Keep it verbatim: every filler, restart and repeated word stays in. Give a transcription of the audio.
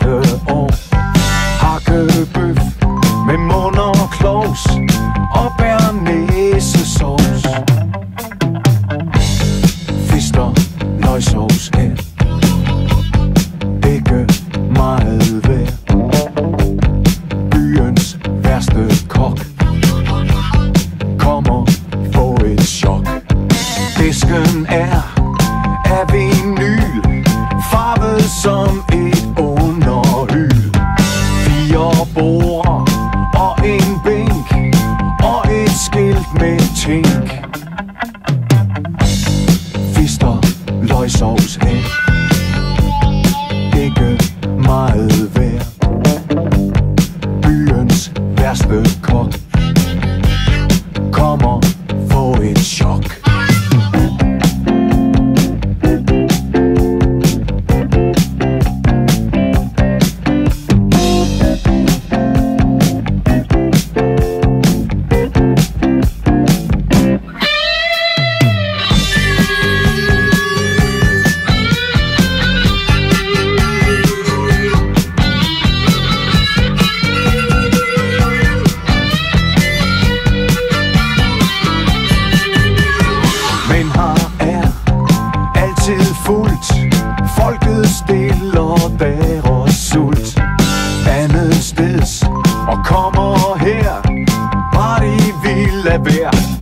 år. Hakkebøf med mund og klovs og bernæsesauce. Fister, løgsovs her, ikke meget værd. Byens værste kok kommer få et chok. Disken er af vinyl, farvet som et underhyl. Fire borde og en bænk og et skilt med tink. Fister, løgsovs her, ikke meget værd. Byens værste kok kommer få et chok. Folket stiller deres sult andet steds og kommer her, bare de vil lade være.